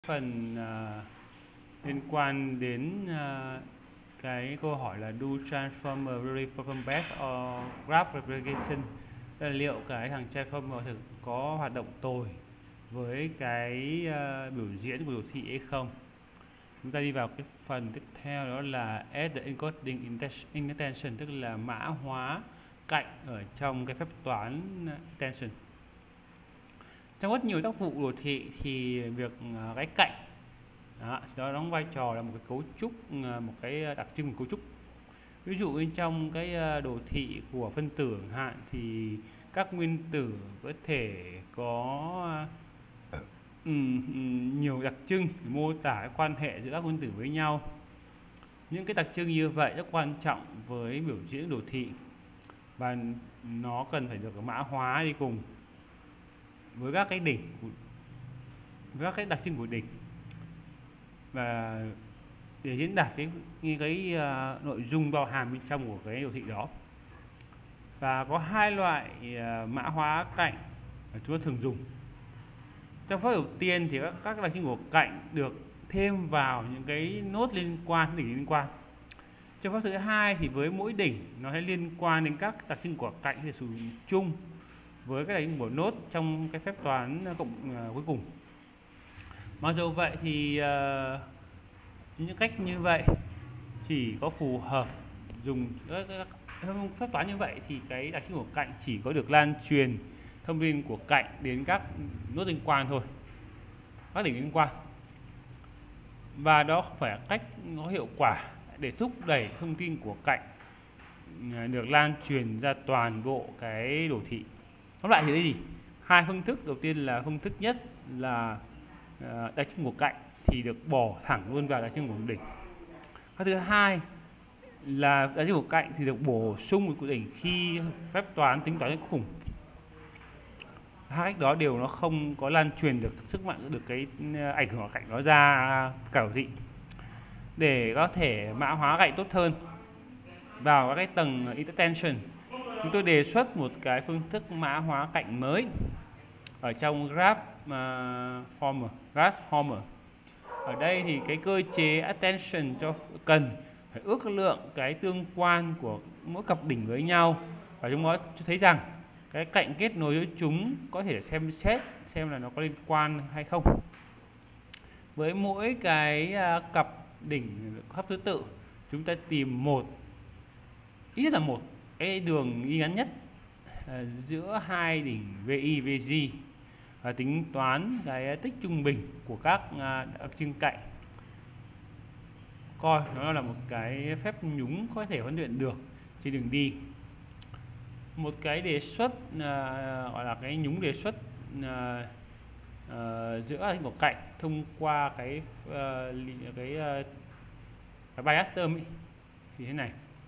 Phần liên quan đến cái câu hỏi là do transformer really perform best or graph replication, là liệu cái thằng transformer thực có hoạt động tồi với cái biểu diễn của đồ thị hay không. Chúng ta đi vào cái phần tiếp theo, đó là add the encoding intention, tức là mã hóa cạnh ở trong cái phép toán intention. Trong rất nhiều tác vụ đồ thị thì việc cái cạnh đó đóng vai trò là một cái cấu trúc, một cái đặc trưng của cấu trúc. Ví dụ bên trong cái đồ thị của phân tử hạn thì các nguyên tử có thể có nhiều đặc trưng để mô tả cái quan hệ giữa các nguyên tử với nhau. Những cái đặc trưng như vậy rất quan trọng với biểu diễn đồ thị và nó cần phải được mã hóa đi cùng với các cái đỉnh, với các cái đặc trưng của đỉnh, và để diễn đạt cái nội dung bao hàm bên trong của cái đồ thị đó. Và có hai loại mã hóa cạnh mà chúng ta thường dùng. Trong phép đầu tiên thì các đặc trưng của cạnh được thêm vào những cái nốt liên quan, đỉnh liên quan. Trong phép thứ hai thì với mỗi đỉnh nó sẽ liên quan đến các đặc trưng của cạnh để sử dụng chung với các đặc trưng của nốt trong cái phép toán cộng cuối cùng. Mặc dù vậy thì những cách như vậy chỉ có phù hợp dùng trong phép toán như vậy thì cái đặc trưng của cạnh chỉ có được lan truyền thông tin của cạnh đến các nốt liên quan thôi, các đỉnh liên quan, và đó không phải là cách có hiệu quả để thúc đẩy thông tin của cạnh được lan truyền ra toàn bộ cái đồ thị. Tóm lại thì đây gì? Hai phương thức. Đầu tiên là phương thức nhất là đặc trưng của cạnh thì được bỏ thẳng luôn vào đặc trưng của đỉnh. Cái thứ hai là đặc trưng của cạnh thì được bổ sung của đỉnh khi phép toán tính toán đến cuối cùng. Hai cách đó đều nó không có lan truyền được sức mạnh, được cái ảnh hưởng của cạnh nó ra cả đồ thị. Để có thể mã hóa cạnh tốt hơn vào các cái tầng intention, chúng tôi đề xuất một cái phương thức mã hóa cạnh mới ở trong graph former. Ở đây thì cái cơ chế attention cho cần phải ước lượng cái tương quan của mỗi cặp đỉnh với nhau, và chúng nó cho thấy rằng cái cạnh kết nối với chúng có thể xem xét xem là nó có liên quan hay không. Với mỗi cái cặp đỉnh khắp thứ tự, chúng ta tìm ít nhất là một cái đường đi ngắn nhất giữa hai đỉnh VI, VG và tính toán cái tích trung bình của các đặc trưng cạnh, coi nó là một cái phép nhúng có thể huấn luyện được trên đường đi. Một cái đề xuất gọi là cái nhúng đề xuất giữa đặc trưng của cạnh thông qua cái bias term ấy, thì thế này.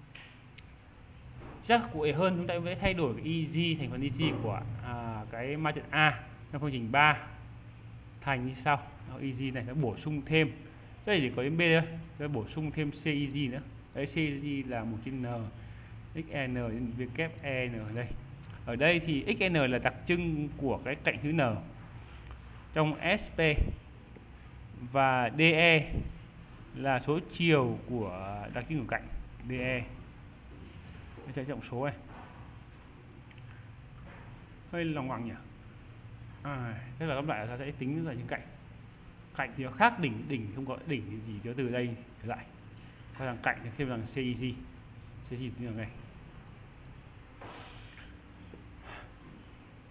Chắc cụ thể hơn, chúng ta sẽ thay đổi cái EG thành phần EG của cái matrix A trong phương trình 3 thành như sau. EG này nó bổ sung thêm, đây chỉ có đến B thôi, nó bổ sung thêm CEG nữa. Đấy, CEG là 1/n xn đến WN ở đây. Ở đây thì xn là đặc trưng của cái cạnh thứ n trong SP, và DE là số chiều của đặc trưng của cạnh DE. Chạy trọng số này hơi lòng ngoằng nhỉ. Thế là các bạn ta sẽ tính ra những cạnh thì nó khác đỉnh không có đỉnh thì chỉ có từ đây trở lại, và thằng cạnh thêm bằng CEG như là này.